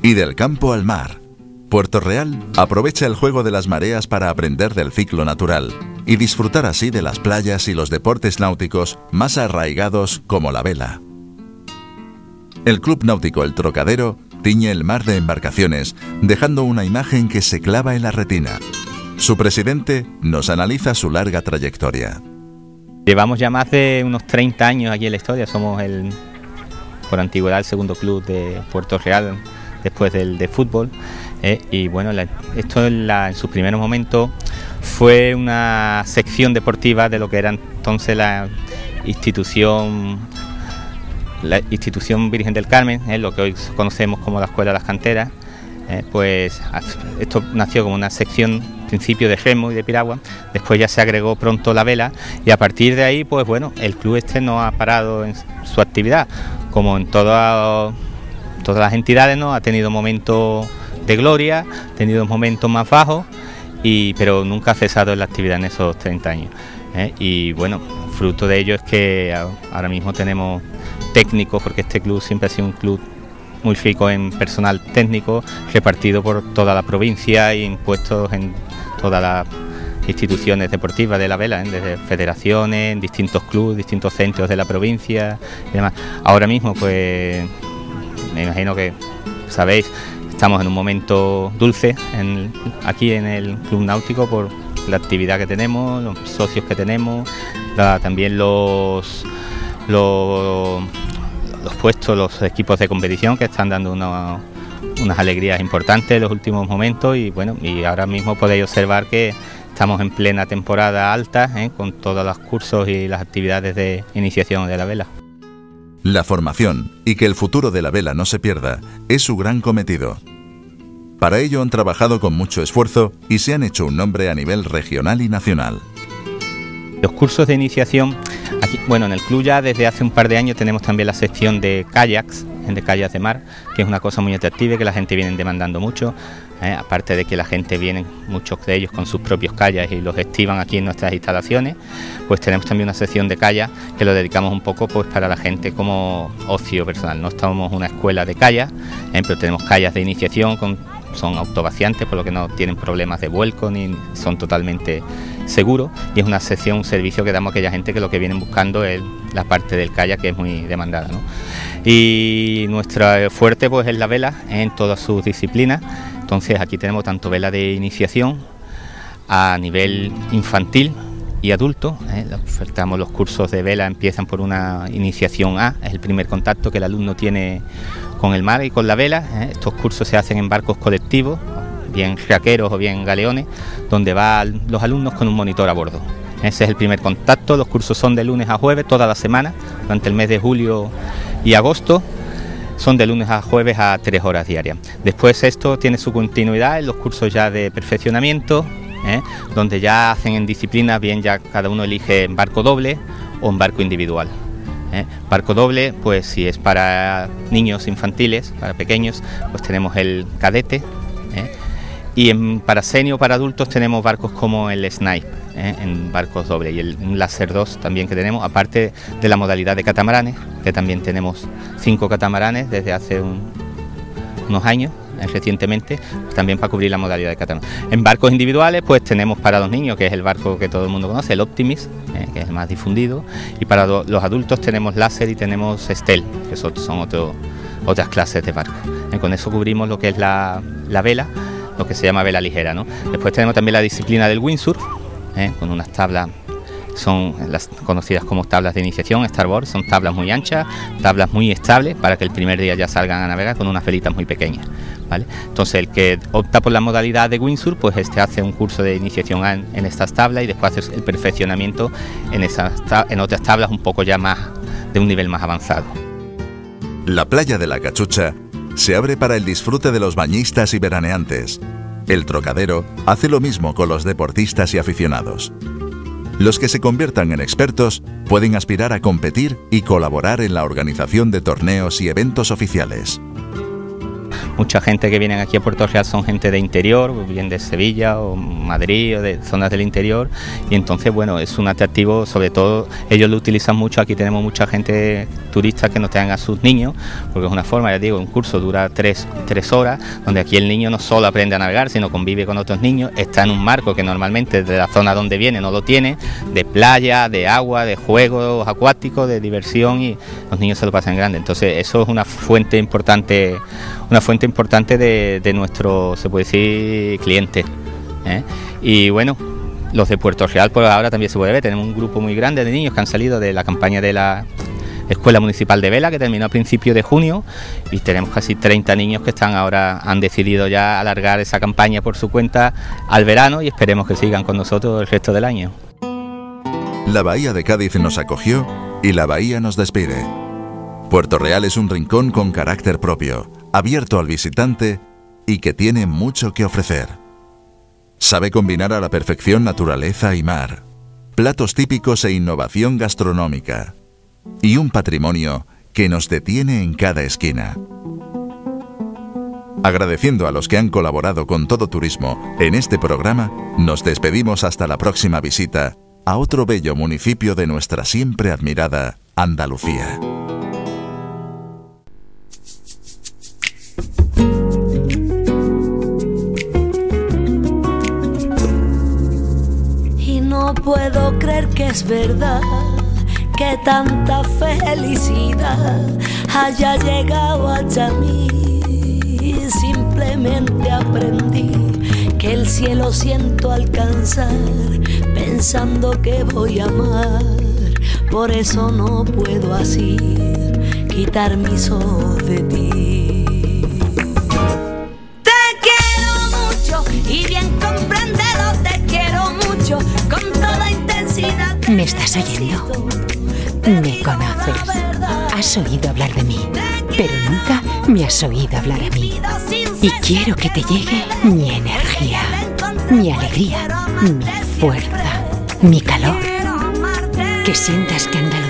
Y del campo al mar. Puerto Real aprovecha el juego de las mareas para aprender del ciclo natural y disfrutar así de las playas y los deportes náuticos más arraigados como la vela. El Club Náutico El Trocadero tiñe el mar de embarcaciones, dejando una imagen que se clava en la retina. Su presidente nos analiza su larga trayectoria. Llevamos ya más de unos 30 años aquí en la historia, somos por antigüedad el segundo club de Puerto Real después del de fútbol. Y bueno, esto en sus primeros momentos fue una sección deportiva de lo que era entonces la institución Virgen del Carmen, lo que hoy conocemos como la Escuela de las Canteras. Pues esto nació como una sección principio de remo y de piragua, después ya se agregó pronto la vela y a partir de ahí pues bueno, el club no ha parado en su actividad, como en todas las entidades, ¿no? Ha tenido momentos de gloria, ha tenido momentos más bajos, pero nunca ha cesado en la actividad en esos 30 años. Y bueno, fruto de ello es que ahora mismo tenemos técnicos, porque este club siempre ha sido un club muy rico en personal técnico, repartido por toda la provincia y impuestos en todas las instituciones deportivas de la vela, desde federaciones, en distintos clubes, distintos centros de la provincia y demás. Ahora mismo, pues, me imagino que sabéis, estamos en un momento dulce aquí en el Club Náutico por la actividad que tenemos, los socios que tenemos, también los puestos, los equipos de competición que están dando unas alegrías importantes en los últimos momentos y bueno, y ahora mismo podéis observar que estamos en plena temporada alta, con todos los cursos y las actividades de iniciación de la vela. La formación y que el futuro de la vela no se pierda es su gran cometido. Para ello han trabajado con mucho esfuerzo y se han hecho un nombre a nivel regional y nacional. Los cursos de iniciación, aquí, bueno, en el club ya desde hace un par de años tenemos también la sección de kayaks, de kayaks de mar, que es una cosa muy atractiva y que la gente viene demandando mucho, aparte de que la gente viene, muchos de ellos con sus propios kayaks y los estiban aquí en nuestras instalaciones, pues tenemos también una sección de kayak que lo dedicamos un poco pues para la gente como ocio personal. No estamos una escuela de kayak, pero tenemos kayaks de iniciación, son autovaciantes, por lo que no tienen problemas de vuelco ni son totalmente seguros, y es una sección, un servicio que damos a aquella gente que lo que vienen buscando es la parte del kayak, que es muy demandada, ¿no? Y nuestra fuerte pues es la vela en todas sus disciplinas. Entonces aquí tenemos tanto vela de iniciación a nivel infantil y adulto. Ofertamos los cursos de vela, empiezan por una iniciación A, es el primer contacto que el alumno tiene con el mar y con la vela. Estos cursos se hacen en barcos colectivos, bien jaqueros o bien galeones, donde van los alumnos con un monitor a bordo. Ese es el primer contacto. Los cursos son de lunes a jueves, toda la semana, durante el mes de julio y agosto. Son de lunes a jueves a 3 horas diarias. Después esto tiene su continuidad en los cursos ya de perfeccionamiento, donde ya hacen en disciplinas, bien ya cada uno elige en barco doble o en barco individual. Barco doble, pues si es para niños infantiles, para pequeños, pues tenemos el cadete, y para senior, para adultos, tenemos barcos como el Snipe, en barcos doble, y el Láser 2 también que tenemos, aparte de la modalidad de catamaranes, que también tenemos 5 catamaranes desde hace unos años, recientemente, también para cubrir la modalidad de catamaranes. En barcos individuales pues tenemos para los niños, que es el barco que todo el mundo conoce, el Optimis, que es el más difundido, y para los adultos tenemos Láser y tenemos Estel, que son otras clases de barcos. Con eso cubrimos lo que es la vela, lo que se llama vela ligera, ¿no? Después tenemos también la disciplina del windsurf, con unas tablas, son las conocidas como tablas de iniciación, starboard, son tablas muy anchas, tablas muy estables, para que el primer día ya salgan a navegar con unas velitas muy pequeñas, ¿vale? Entonces el que opta por la modalidad de windsurf, pues hace un curso de iniciación en estas tablas y después hace el perfeccionamiento en otras tablas un poco ya más, de un nivel más avanzado. La playa de la Cachucha se abre para el disfrute de los bañistas y veraneantes. El Trocadero hace lo mismo con los deportistas y aficionados. Los que se conviertan en expertos pueden aspirar a competir y colaborar en la organización de torneos y eventos oficiales. Mucha gente que viene aquí a Puerto Real son gente de interior, bien de Sevilla o Madrid o de zonas del interior, y entonces bueno, es un atractivo, sobre todo ellos lo utilizan mucho. Aquí tenemos mucha gente turistas que nos traen a sus niños, porque es una forma, ya digo, un curso dura 3 horas, donde aquí el niño no solo aprende a navegar, sino convive con otros niños, está en un marco que normalmente de la zona donde viene no lo tiene, de playa, de agua, de juegos acuáticos, de diversión, y los niños se lo pasan grande. Entonces eso es una fuente importante de nuestro, se puede decir, clientes, ¿eh? Y bueno, los de Puerto Real por ahora también se puede ver, tenemos un grupo muy grande de niños que han salido de la campaña de la Escuela Municipal de Vela, que terminó a principios de junio, y tenemos casi 30 niños que han decidido ya alargar esa campaña por su cuenta al verano, y esperemos que sigan con nosotros el resto del año. La Bahía de Cádiz nos acogió y la Bahía nos despide. Puerto Real es un rincón con carácter propio, abierto al visitante y que tiene mucho que ofrecer. Sabe combinar a la perfección naturaleza y mar, platos típicos e innovación gastronómica, y un patrimonio que nos detiene en cada esquina. Agradeciendo a los que han colaborado con Todo Turismo en este programa, nos despedimos hasta la próxima visita a otro bello municipio de nuestra siempre admirada Andalucía. Y no puedo creer que es verdad que tanta felicidad haya llegado hasta mí. Simplemente aprendí que el cielo siento alcanzar pensando que voy a amar. Por eso no puedo así quitar mis ojos de ti. Te quiero mucho y bien comprendido, te quiero mucho con toda intensidad. ¿Me estás oyendo? Me conoces, has oído hablar de mí, pero nunca me has oído hablar a mí. Y quiero que te llegue mi energía, mi alegría, mi fuerza, mi calor. Que sientas que Andalucía